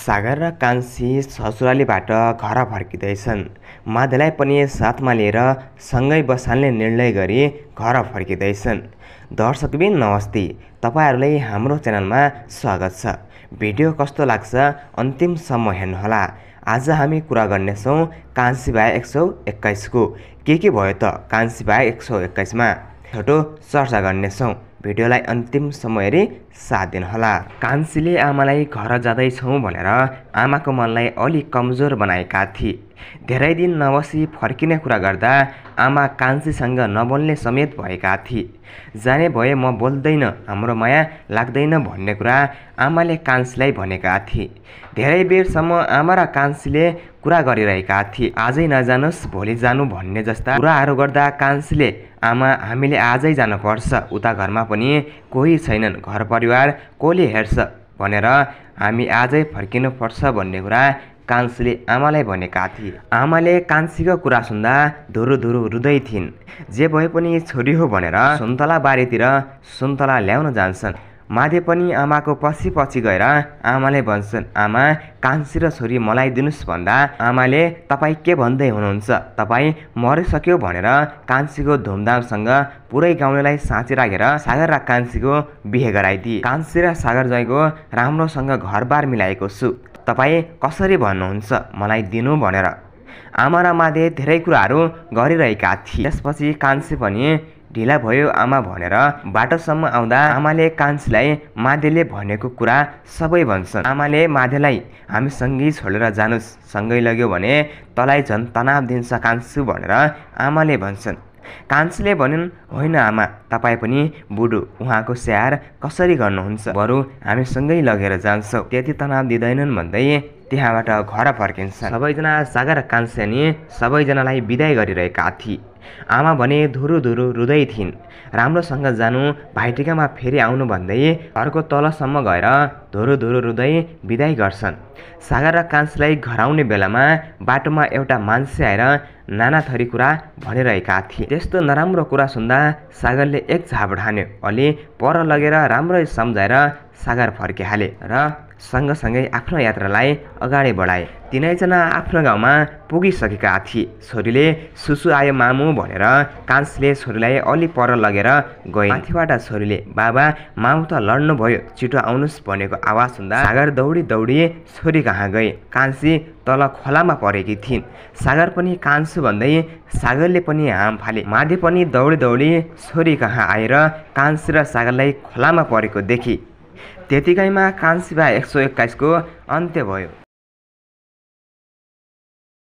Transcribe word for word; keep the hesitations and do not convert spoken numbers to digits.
सागर र कान्छी ससुरालीबाट घर फर्किँदैछन्। माधेलाई पनि साथमा लिएर सँगै बसाल्ने निर्णय गरी घर फर्किँदैछन्। दर्शकबिन नमस्ते, तपाईहरुलाई हाम्रो च्यानलमा स्वागत छ। भिडियो कस्तो लाग्छ अन्तिमसम्म हेर्नुहोला। आज हामी कुरा गर्नेछौँ कान्छी भाइ एक सौ एक्काइस को के के भयो त कान्छी भाइ एक सौ एक्काइस मा छोटो चर्चा गर्नेछौँ। भिडियोलाई अन्तिमसम्म हेरी साथ दिनुहोला। कान्छीले आमालाई घर जाँदैछौँ भनेर आमाको मनलाई अलि कमजोर बनाएका थिए। धेरै दिन नबसी फर्किने कुरा गर्दा आमा कान्छीसँग नबोल्ने समेत भएका थिए। जाने भए म बोल्दैन, हाम्रो माया लाग्दैन भन्ने कुरा आमाले कान्छीलाई भनेका थिए। धेरै बेरसम्म आमा र कान्छीले कुरा गरिरहेका थिए। आजै नजानुस् भोलि जानु भन्ने जस्ता कुराहरू गर्दा कान्छीले आमा हामीले आजै जानुपर्छ, उता घरमा पनि कोही छैनन्, घर परिवार कसले हेर्छ भनेर हामी आजै फर्किनु पर्छ भन्ने कुरा कान्छीले आमालाई भनेका थिए। आमाले कान्छीको कुरा सुन्दा धुरु धुरु रुँदै थिइन्। जे भए पनि छोरी हो भनेर सुन्तला बारीतिर सुन्तला ल्याउन जान्छन्। माधे पनि आमाको पछि पछि गएर आमाले भन्छन्, आमा कान्छी र छोरी मलाई दिनुस् भन्दा आमाले तपाईँ के भन्दै हुनुहुन्छ, तपाईँ मरिसक्यो भनेर कान्छीको धुमधामसँग पुरै गाउँलेलाई साँची राखेर सागर र कान्छीको बिहे गराइदिए। कान्छी र सागर ज्वाइँको राम्रोसँग घरबार मिलाएको छु, तपाईँ कसरी भन्नुहुन्छ मलाई दिनु भनेर आमा र माधे धेरै कुराहरू गरिरहेका थिए। त्यसपछि कान्छी पनि ढिला भयो आमा भनेर बाटोसम्म आउँदा आमाले कान्छीलाई माधेले भनेको कुरा सबै भन्छन्। आमाले माधेलाई हामी सँगै छोडेर जानुस्, सँगै लग्यो भने तँलाई झन् तनाव दिन्छ कान्छी भनेर आमाले भन्छन्। कान्छीले भनिन्, होइन आमा, तपाईँ पनि बुढो, उहाँको स्याहार कसरी गर्नुहुन्छ, बरु हामी सँगै लगेर जान्छौँ, त्यति तनाव दिँदैनन् भन्दै त्यहाँबाट घर फर्किन्छ। सबैजना सागर कान्छी अनि सबैजनालाई बिदाई गरिरहेका थिए। आमा भने धुरु धुरु रुँदै थिइन्। राम्रोसँग जानु, भाइटिकामा फेरि आउनु भन्दै घरको तलसम्म गएर धुरु धुरु रुँदै बिदाई गर्छन्। सागर र कान्छीलाई घर आउने बेलामा बाटोमा एउटा मान्छे आएर नाना थरी कुरा भनिरहेका थिए। त्यस्तो नराम्रो कुरा सुन्दा सागरले एक झाप ठान्यो। अलि पर लगेर राम्रै सम्झाएर सागर फर्किहाले र सँगसँगै आफ्नो यात्रालाई अगाडि बढाए। तिनैजना आफ्नो गाउँमा पुगिसकेका थिए। छोरीले सुसु आयो मामु भनेर कान्छीले छोरीलाई अलि पर लगेर गए। माथिबाट छोरीले बाबा मामु त लड्नु भयो, छिटो आउनुस् भनेको आवाज सुन्दा सागर दौडी दौडी छोरी कहाँ गए। कान्छी तल खोलामा परेकी थिइन्। सागर पनि कान्छु भन्दै सागरले पनि हाम फाले। माधे पनि दौडी दौडी छोरी कहाँ आएर कान्छी र सागरलाई खोलामा परेको देखी। त्यतिकैमा कान्छी भाइ एक सौ एक्काइस को अन्त्य भयो।